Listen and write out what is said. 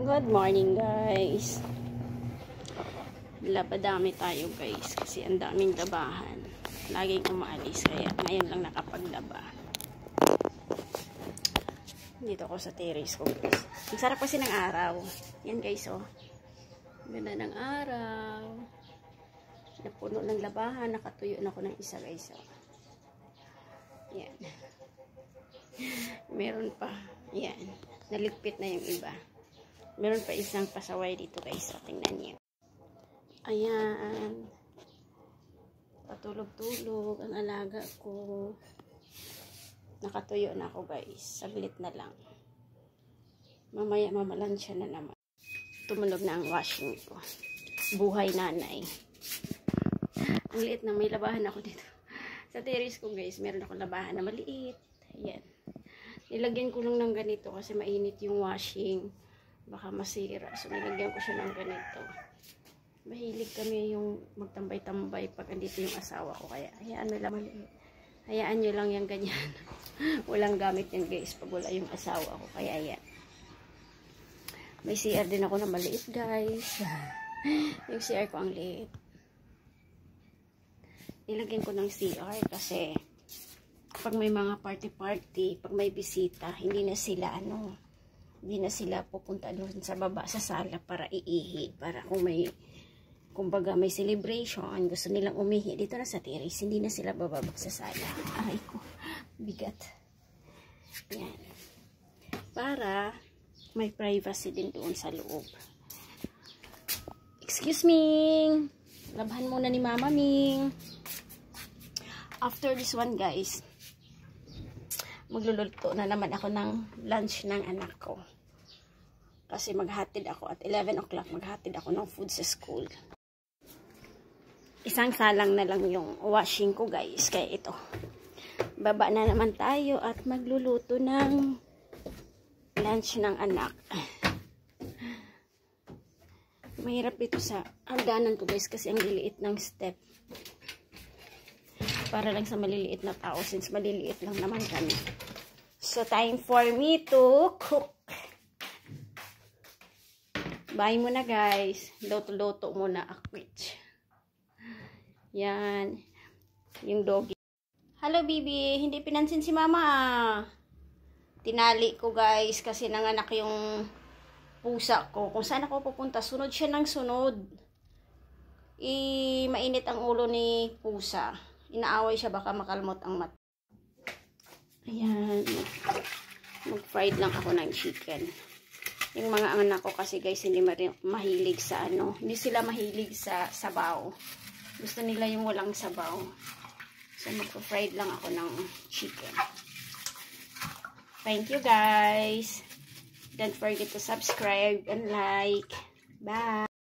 Good morning guys. Lapadami tayo guys kasi ang daming labahan. Laging umaalis kaya ngayon lang nakapaglaba. Dito ako sa terrace ko guys. Ang sarap kasi ng araw. Yan guys oh. Ganda ng araw. Napuno ng labahan. Nakatuyo na ako ng isa guys oh. Yan. Meron pa. Yan. Naligpit na yung iba. Meron pa isang pasaway dito guys. So, tingnan niyo. Ayan. Patulog-tulog ang alaga ko. Nakatuyo na ako guys. Saglit na lang. Mamaya mamalansya na naman. Tumunog na ang washing ko. Buhay nanay. Ang liit na may labahan ako dito. Sa terrace ko guys, meron akong labahan na maliit. Ayan. Nilagyan ko lang ng ganito kasi mainit yung washing. Baka masira. So, nilagyan ko siya ng ganito. Mahilig kami yung magtambay-tambay pag andito yung asawa ko. Kaya, hayaan mo lang maliit. Hayaan nyo lang yung ganyan. Walang gamit yan guys pag wala yung asawa ko. Kaya, yan. May CR din ako na maliit guys. Yung CR ko ang liit. Nilagyan ko ng CR kasi pag may mga party-party, pag may bisita, hindi na sila pupunta doon sa baba sa sala para iihi, para kung may kumbaga may celebration, gusto nilang umihi dito na sa terrace, hindi na sila bababa sa sala. Aray ko, bigat. Yan. Para may privacy din doon sa loob. Excuse me. Labahan muna ni Mama Ming. After this one guys, magluluto na naman ako ng lunch ng anak ko. Kasi maghatid ako at 11 o'clock, maghatid ako ng food sa school. Isang salang na lang yung washing ko guys. Kaya ito. Baba na naman tayo at magluluto ng lunch ng anak. Mahirap ito sa hagdanan ko guys kasi ang liliit ng step. Para lang sa maliliit na tao since maliliit lang naman kami. So, time for me to cook. Bye muna guys. Loto-loto muna ako. Yan. Yung doggy. Hello baby. Hindi pinansin si mama. Tinali ko guys kasi nanganak yung pusa ko. Kung saan ako pupunta, sunod siya ng sunod. Mainit ang ulo ni pusa. Inaaway siya baka makalmot ang mata. Ayan. Mag-fried lang ako ng chicken. Yung mga anak ko kasi guys, hindi mahilig sa hindi sila mahilig sa sabaw. Gusto nila yung walang sabaw. So, mag-fried lang ako ng chicken. Thank you guys. Don't forget to subscribe and like. Bye.